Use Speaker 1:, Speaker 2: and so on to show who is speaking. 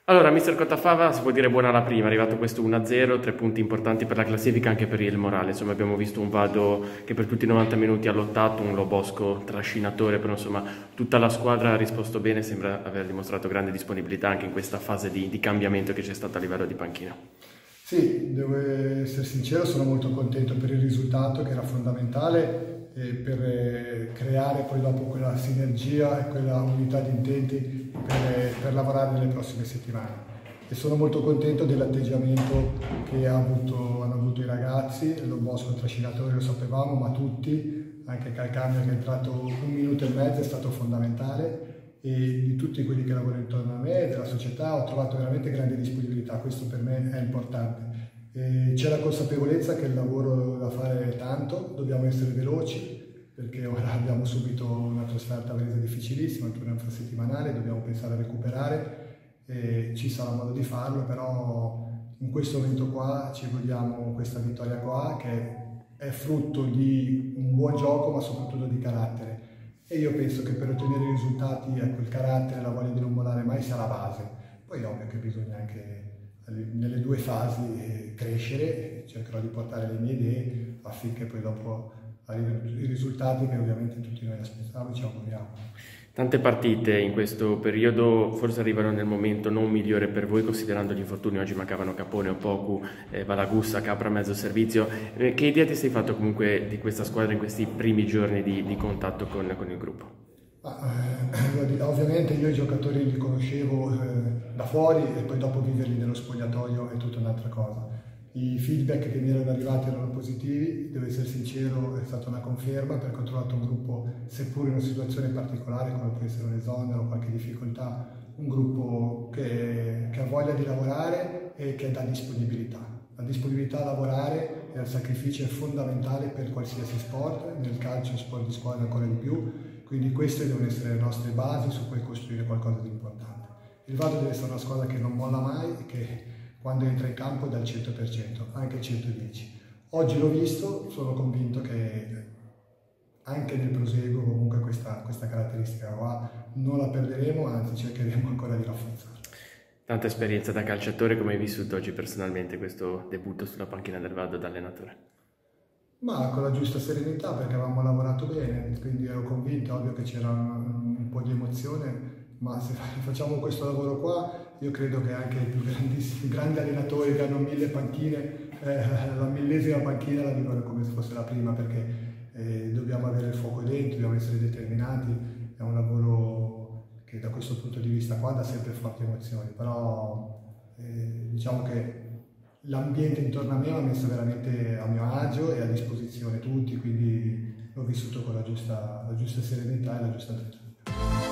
Speaker 1: Allora, mister Cottafava, si può dire buona la prima, è arrivato questo 1-0, 3 punti importanti per la classifica anche per il morale. Insomma, abbiamo visto un Vado che per tutti i 90 minuti ha lottato, un Lobosco trascinatore, però insomma tutta la squadra ha risposto bene, sembra aver dimostrato grande disponibilità anche in questa fase di cambiamento che c'è stata a livello di panchina.
Speaker 2: Sì, devo essere sincero, sono molto contento per il risultato che era fondamentale per creare poi dopo quella sinergia e quella unità di intenti per lavorare nelle prossime settimane. E sono molto contento dell'atteggiamento che hanno avuto i ragazzi. Lo Bosco trascinatore lo sapevamo, ma tutti, anche Calcagno che è entrato 1 minuto e mezzo è stato fondamentale, e di tutti quelli che lavorano intorno a me, della società, ho trovato veramente grande disponibilità. Questo per me è importante. C'è la consapevolezza che il lavoro da fare è tanto, dobbiamo essere veloci perché ora abbiamo subito una trasferta a Venezia difficilissima, un turno infrasettimanale, dobbiamo pensare a recuperare e ci sarà modo di farlo, però in questo momento qua ci godiamo questa vittoria qua che è frutto di un buon gioco ma soprattutto di carattere, e io penso che per ottenere i risultati il carattere, la voglia di non mollare mai sia la base. Poi è ovvio che bisogna anche nelle due fasi crescere, cercherò di portare le mie idee affinché poi dopo arrivino i risultati che ovviamente tutti noi aspettiamo e ci auguriamo.
Speaker 1: Tante partite in questo periodo forse arrivano nel momento non migliore per voi, considerando gli infortuni. Oggi mancavano Capone, Opoku, Balagussa, Capra mezzo servizio. Che idea ti sei fatto comunque di questa squadra in questi primi giorni di contatto con il gruppo?
Speaker 2: Ovviamente io i giocatori li conoscevo da fuori e poi dopo viverli nello spogliatoio è tutta un'altra cosa. I feedback che mi erano arrivati erano positivi, devo essere sincero, è stata una conferma perché ho trovato un gruppo, seppur in una situazione particolare come può essere un esonero o qualche difficoltà, un gruppo che ha voglia di lavorare e che dà disponibilità. La disponibilità a lavorare e al sacrificio è fondamentale per qualsiasi sport, nel calcio, sport di squadra ancora di più, quindi queste devono essere le nostre basi su cui costruire qualcosa di importante. Il Vado deve essere una squadra che non molla mai e che quando entra in campo dà il 100%, anche il 110%. Oggi l'ho visto, sono convinto che anche nel proseguo comunque questa caratteristica qua non la perderemo, anzi cercheremo ancora di rafforzarla.
Speaker 1: Tanta esperienza da calciatore, come hai vissuto oggi personalmente questo debutto sulla panchina del Vado da allenatore?
Speaker 2: Ma con la giusta serenità perché avevamo lavorato bene, quindi ero convinto, ovvio che c'era un po' di emozione, ma se facciamo questo lavoro qua io credo che anche i più grandi allenatori che hanno 1000 panchine, la 1000ª panchina la vivono come se fosse la prima, perché dobbiamo avere il fuoco dentro, dobbiamo essere determinati, è un lavoro che da questo punto di vista qua dà sempre forti emozioni, però diciamo che l'ambiente intorno a me mi ha messo veramente a mio agio e a disposizione tutti, quindi l'ho vissuto con la giusta serenità e la giusta tranquillità.